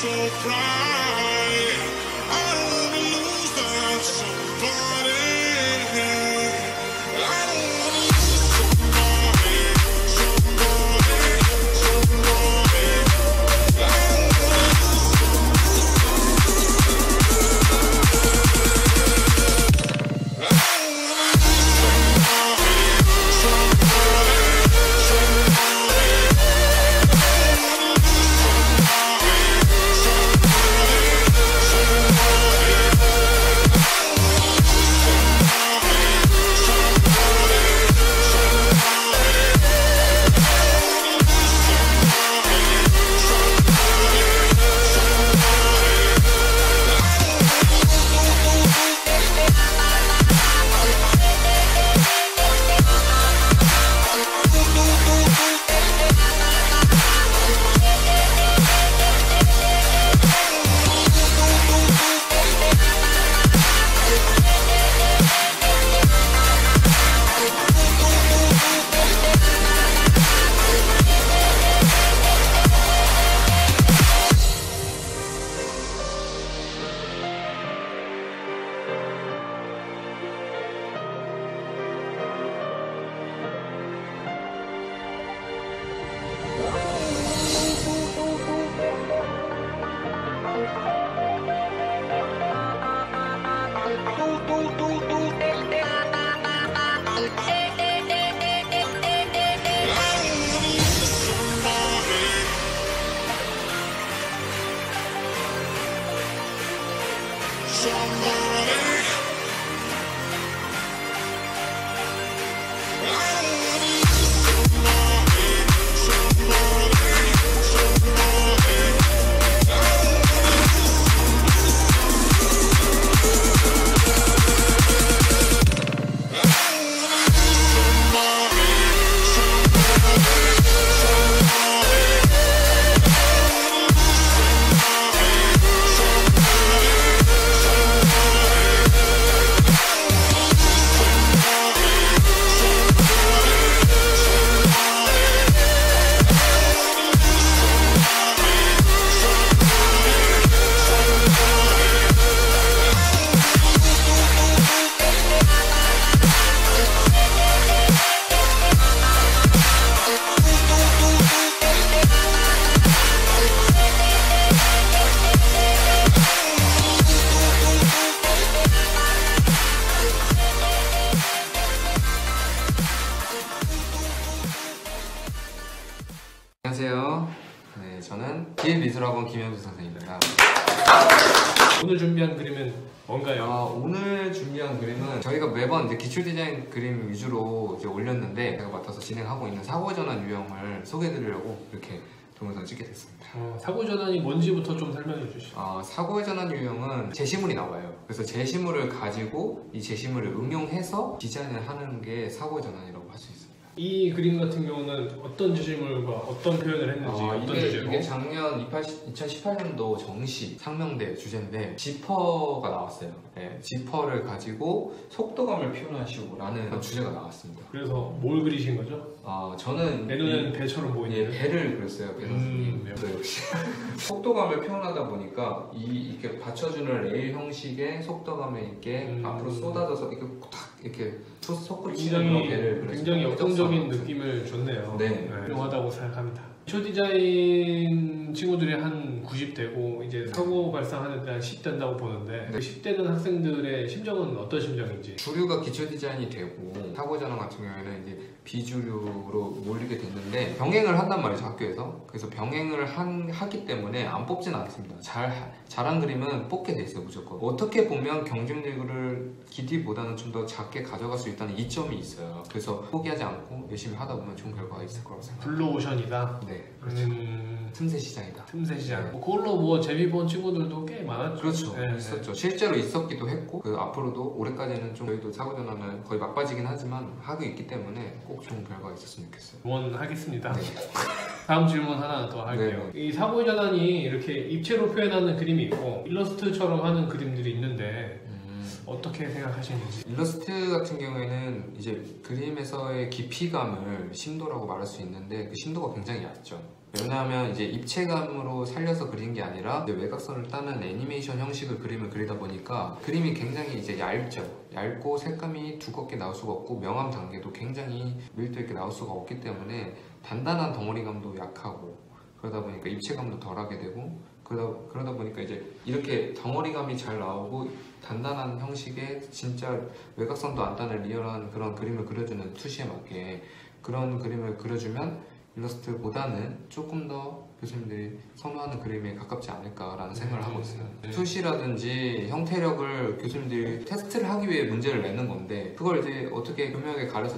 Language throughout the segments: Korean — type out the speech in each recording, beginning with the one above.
안녕하세요. 네, 저는 기획미술학원 김현수 선생님입니다. 오늘 준비한 그림은 뭔가요? 오늘 준비한 그림은 저희가 매번 이제 기출 디자인 그림 위주로 이제 올렸는데 제가 맡아서 진행하고 있는 사고전환 유형을 소개해드리려고 이렇게 동영상을 찍게 됐습니다. 사고전환이 뭔지부터 좀 설명해 주시죠. 사고전환 유형은 제시물이 나와요. 그래서 제시물을 가지고 이 제시물을 응용해서 디자인을 하는 게 사고전환이라고 할 수 있습니다. 이 그림 같은 경우는 어떤 제시물과 어떤 표현을 했는지 어떤 주제로? 이게 작년 2018년도 정시 상명대 주제인데 지퍼가 나왔어요. 네, 지퍼를 가지고 속도감을 표현하시고 라는 주제가 나왔습니다. 그래서 뭘 그리신 거죠? 저는 내 눈에는 배처럼 보이네요. 배를 그렸어요. 배 선생님. 역시 속도감을 표현하다 보니까 이렇게 받쳐주는 레일 형식의 속도감에 있게 앞으로 쏟아져서 이렇게 탁 이렇게 속구를 치는 그런 배를 그렸어요. 굉장히 역동적인 느낌을 줬네요. 네. 훌륭하다고 생각합니다. 기초 디자인 친구들이 한 90대고 이제 사고 발생하는 데 한 10 된다고 보는데 그 10 되는 학생들의 심정은 어떤 심정인지. 주류가 기초 디자인이 되고 사고전환 같은 경우에는 이제 비주류로 몰리게 됐는데 병행을 한단 말이죠, 학교에서. 그래서 병행을 하기 때문에 안 뽑진 않습니다. 잘한 그림은 뽑게 돼 있어요, 무조건. 어떻게 보면 경쟁력을 기대보다는 좀 더 작게 가져갈 수 있다는 이점이 있어요. 그래서 포기하지 않고 열심히 하다 보면 좋은 결과가 있을 거라고 생각합니다. 블루오션이다. 네, 그렇죠. 틈새 시장이다. 틈새 시장. 네. 그걸로 뭐 재미 본 친구들도 꽤 많았죠. 그렇죠. 네, 있었죠. 실제로 있었기도 했고 앞으로도 올해까지는 좀 저희도 사고전환은 거의 막바지긴 하지만 하고 있기 때문에 꼭 좋은 결과가 있었으면 좋겠어요. 응원하겠습니다. 네. 다음 질문 하나 더 할게요. 이 사고전환이 이렇게 입체로 표현하는 그림이 있고 일러스트처럼 하는 그림들이 있는데 어떻게 생각하시는지. 일러스트 같은 경우에는 이제 그림에서의 깊이감을 심도라고 말할 수 있는데 그 심도가 굉장히 얕죠. 왜냐하면 이제 입체감으로 살려서 그린 게 아니라 이제 외곽선을 따는 애니메이션 형식의 그림을 그리다 보니까 그림이 굉장히 이제 얇고 색감이 두껍게 나올 수가 없고 명암 단계도 굉장히 밀도 있게 나올 수가 없기 때문에 단단한 덩어리감도 약하고 그러다 보니까 입체감도 덜하게 되고 그러다 보니까 이제 이렇게 덩어리감이 잘 나오고 단단한 형식의 진짜 외곽선도 안 따는 리얼한 그런 그림을 그려주는 투시에 맞게 그런 그림을 그려주면 일러스트보다는 조금 더 교수님들이 선호하는 그림에 가깝지 않을까라는 생각을 하고 있어요. 투시라든지 형태력을 교수님들이 테스트를 하기 위해 문제를 내는 건데 그걸 이제 어떻게 교묘하게 가려서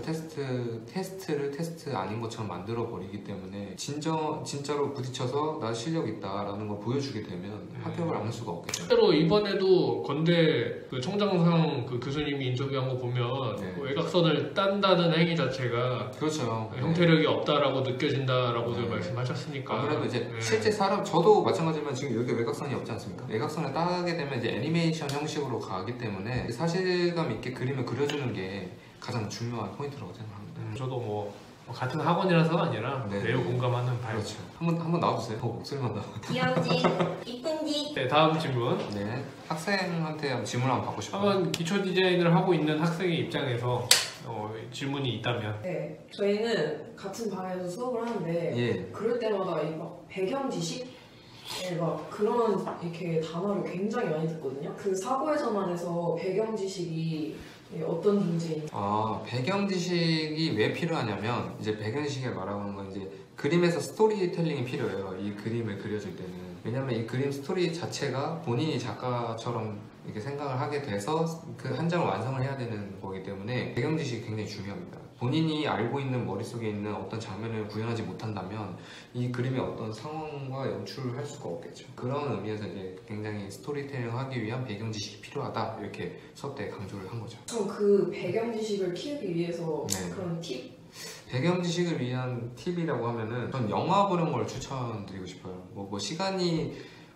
테스트를 테스트 아닌 것처럼 만들어 버리기 때문에 진짜로 부딪혀서 나 실력 있다라는 걸 보여주게 되면 합격을 안 할 수가 없겠죠. 실제로 이번에도 건대 그 총장상 그 교수님이 인터뷰한 거 보면 네. 그 외곽선을 딴다는 행위 자체가 그렇죠. 형태력이 없다라고 느껴진다라고도 네. 말씀하셨으니까. 아무래도 이제 네. 실제 저도 마찬가지지만 지금 여기 외곽선이 없지 않습니까? 외곽선을 따게 되면 이제 애니메이션 형식으로 가기 때문에 사실감 있게 그림을 그려주는 게 가장 중요한 포인트라고 생각합니다. 저도 뭐 같은 학원이라서가 아니라 네. 매우 공감하는 바입니다. 그렇죠. 한번 나와주세요. 목소리만 나와. 귀엽지? 이쁜지? 네, 다음 질문. 네. 학생한테 한번 질문 한번 받고 싶어요. 한번 기초 디자인을 하고 있는 학생의 입장에서 질문이 있다면. 네, 저희는 같은 방에서 수업을 하는데 예. 그럴 때마다 이 막 배경 지식? 막 그런 이렇게 단어를 굉장히 많이 듣거든요. 그 사고에서만해서 배경 지식이 어떤 존재인지. 배경 지식이 왜 필요하냐면 이제 배경 지식을 말하는 건 이제 그림에서 스토리텔링이 필요해요. 이 그림을 그려줄 때는. 왜냐면 이 그림 스토리 자체가 본인이 작가처럼 이렇게 생각을 하게 돼서 그 한 장을 완성을 해야 되는 거기 때문에 배경 지식이 굉장히 중요합니다. 본인이 알고 있는 머릿속에 있는 어떤 장면을 구현하지 못한다면 이 그림의 어떤 상황과 연출을 할 수가 없겠죠. 그런 의미에서 이제 굉장히 스토리텔링을 하기 위한 배경 지식이 필요하다 이렇게 수업 때 강조를 한 거죠. 그럼 그 배경 지식을 키우기 위해서 네. 그런 팁? 배경 지식을 위한 팁이라고 하면은 전 영화 보는 걸 추천드리고 싶어요. 뭐 시간이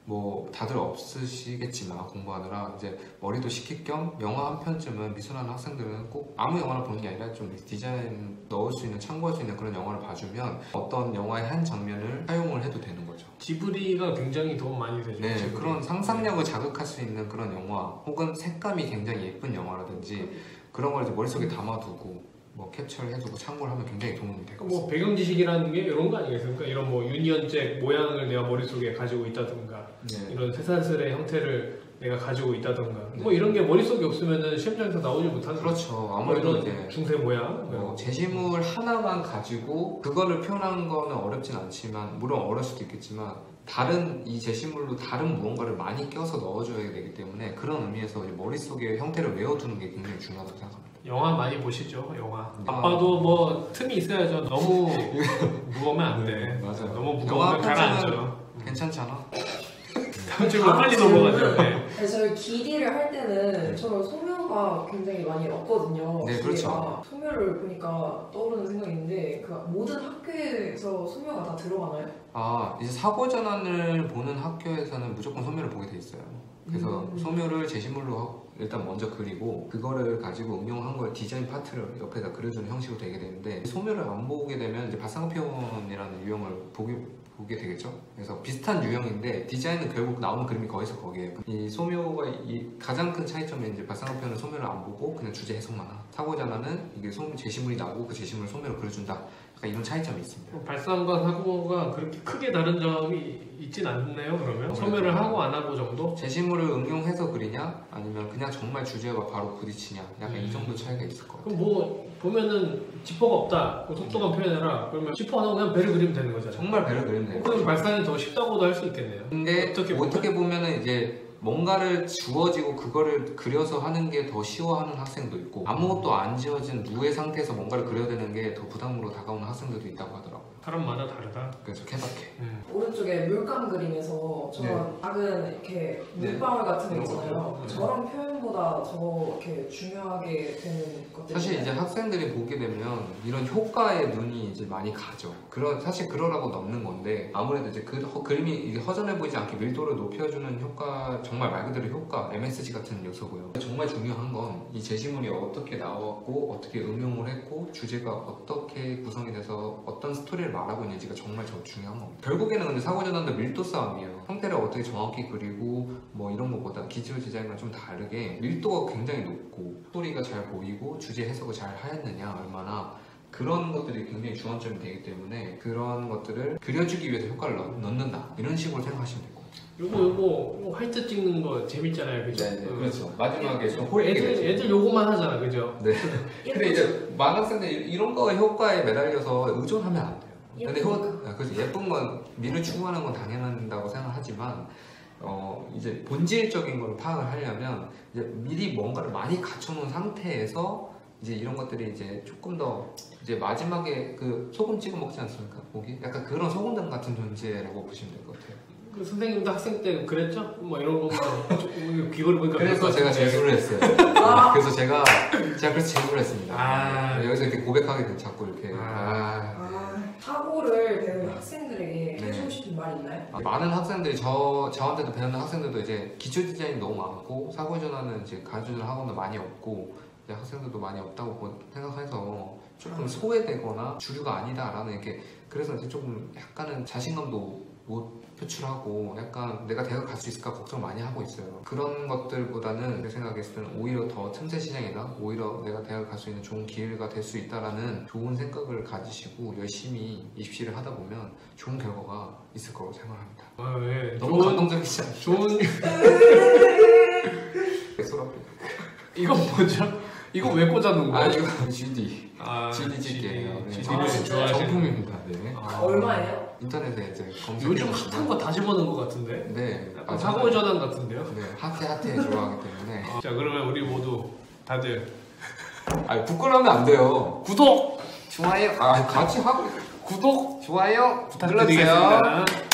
다들 없으시겠지만 공부하느라 이제 머리도 식힐 겸 영화 한 편쯤은 미술하는 학생들은 꼭 아무 영화를 보는 게 아니라 좀 디자인 넣을 수 있는 참고할 수 있는 그런 영화를 봐주면 어떤 영화의 한 장면을 사용을 해도 되는 거죠. 지브리가 굉장히 도움 많이 되죠. 네, 지브리. 그런 상상력을 자극할 수 있는 그런 영화 혹은 색감이 굉장히 예쁜 영화라든지 그런 걸 이제 머릿속에 담아두고 캡처를 해두고 참고를 하면 굉장히 도움이 될 것 같습니다. 배경 지식이라는 게 이런 거 아니겠습니까? 이런 유니언잭 모양을 내가 머릿속에 가지고 있다든가 네. 이런 쇠사슬의 형태를 내가 가지고 있다든가 이런 게 머릿속에 없으면은 시험장에서 나오지 못하는 그렇죠. 아무래도 이런 이제 중세 모양 제시물 하나만 가지고 그거를 표현하는 거는 어렵진 않지만 물론 어려울 수도 있겠지만 다른 이 제시물로 다른 무언가를 많이 껴서 넣어줘야 되기 때문에 그런 의미에서 이제 머릿속에 형태를 외워두는 게 굉장히 중요하다고 생각합니다. 영화 많이 보시죠, 영화. 아빠도 틈이 있어야죠. 너무 무거우면 안 돼. 맞아요. 너무 무거우면 가라앉죠. 괜찮잖아. 다음 질문 빨리 넘어가죠. 네. 네, 저희 기디를 할 때는 저는 소묘가 굉장히 많이 없거든요. 네, 그렇죠. 소묘를 보니까 떠오르는 생각이 있는데 그 모든 학교에서 소묘가 다 들어가나요? 이제 사고 전환을 보는 학교에서는 무조건 소묘를 보게 돼 있어요. 그래서 소묘를 제시물로 일단 먼저 그리고 그거를 가지고 응용한 걸 디자인 파트를 옆에다 그려주는 형식으로 되게 되는데 소묘를 안 보게 되면 이제 발상표현이라는 유형을 보게 되겠죠. 그래서 비슷한 유형인데 디자인은 결국 나오는 그림이 거기서 거기에요. 이 소묘가 가장 큰 차이점이 이제 발상표현은 소묘를 안 보고 그냥 주제 해석만 하고 사고 전환은 이게 제시물이 나오고 그 제시물을 소묘로 그려준다. 약간 이런 차이점이 있습니다. 발상과 사고가 그렇게 크게 다른 점이 있진 않네요. 그러면 소묘를 하고 안 하고 정도? 제시물을 응용해서 그리냐 아니면 그냥 정말 주제와 바로 부딪히냐 약간 이 정도 차이가 있을 것 같아요. 그럼 보면은 지퍼가 없다. 속도감 표현해라. 그러면 지퍼 안 하고 그냥 배를 그리면 되는 거잖아요. 정말 배를 그리면 돼요. 그럼 발상이 더 쉽다고도 할 수 있겠네요. 근데 어떻게 보면은 이제 뭔가를 주어지고 그거를 그려서 하는 게 더 쉬워하는 학생도 있고 아무것도 안 지어진 누의 상태에서 뭔가를 그려야 되는 게 더 부담으로 다가오는 학생들도 있다고 하더라고요. 사람마다 다르다. 그래서 케바케. 오른 오른쪽에 물감 그림에서 저런 작은 이렇게 물방울 같은 거 있잖아요. 저런 표현보다 더 이렇게 중요하게 되는 것들. 사실 이제 학생들이 보게 되면 이런 효과에 눈이 이제 많이 가죠. 사실 그러라고 넣는 건데 아무래도 이제 그림이 이게 허전해 보이지 않게 밀도를 높여주는 효과, 정말 말 그대로 효과, MSG 같은 요소고요. 정말 중요한 건 이 제시문이 어떻게 나왔고 어떻게 응용을 했고 주제가 어떻게 구성이 돼서 어떤 스토리를 말하고 있는지가 정말 저 중요한 겁니다. 결국에는 근데 사고전환도 밀도 싸움이에요. 형태를 어떻게 정확히 그리고 뭐 이런 것보다 기초 디자인과 좀 다르게 밀도가 굉장히 높고 스토리가 잘 보이고 주제 해석을 잘 하였느냐 얼마나, 그런 것들이 굉장히 주안점이 되기 때문에 그런 것들을 그려주기 위해서 효과를 넣는다 이런 식으로 생각하시면 되고. 요거 화이트 찍는 거 재밌잖아요, 그죠? 네, 그렇죠. 마지막에 좀 홀리게 되죠. 애들 요거만 하잖아, 그죠? 네. 근데 이제 많은 학생들이 이런 거 효과에 매달려서 의존하면 안 돼요. 근데 그렇죠. 예쁜 건 미를 추구하는 건 당연하다고 생각하지만 이제 본질적인 걸 파악을 하려면 이제 미리 뭔가를 많이 갖춰놓은 상태에서 이제 이런 것들이 이제 조금 더 이제 마지막에 그 소금 찍어 먹지 않습니까? 고기? 약간 그런 소금장 같은 존재라고 보시면 될 것 같아요. 그 선생님도 학생 때 그랬죠? 뭐 이런 거 귀걸이 보니까 그래서 제가 제소를 했어요. 그래서 제가 그래서 제소를 했습니다. 여기서 이렇게 고백하게 돼 자꾸 이렇게. 사고를 배우는 학생들에게 해주고 싶은 말 있나요? 많은 학생들이 저한테도 배우는 학생들도 이제 기초 디자인이 너무 많고 사고 전환은 이제 가르쳐주는 학원도 많이 없고 이제 학생들도 많이 없다고 생각해서 조금 소외되거나 주류가 아니다라는 이렇게, 그래서 이제 조금 약간은 자신감도 못 표출하고 약간 내가 대학 갈 수 있을까 걱정 많이 하고 있어요. 그런 것들보다는 내 생각했을 때는 오히려 더 틈새 시장이나 오히려 내가 대학 갈 수 있는 좋은 기회가 될 수 있다라는 좋은 생각을 가지시고 열심히 입시를 하다 보면 좋은 결과가 있을 거라고 생각합니다. 네. 너무 감동적이지 않죠? 좋은 이거 뭐죠? 이거 왜 꽂아놓은 거야? 이거 GD. GD 집게예요. GD를 좋아하시는 정품입니다. 네. 얼마예요? 인터넷에 이제 검색. 요즘 핫한 거 다 집어넣은 것 같은데? 네. 약간 사고 전환 같은데요? 네. 핫해 좋아하기 때문에. 자, 그러면 우리 모두 다들 부끄러우면 안 돼요. 구독! 좋아요. 같이 하고. 구독! 좋아요. 부탁드리겠습니다. 눌러주세요.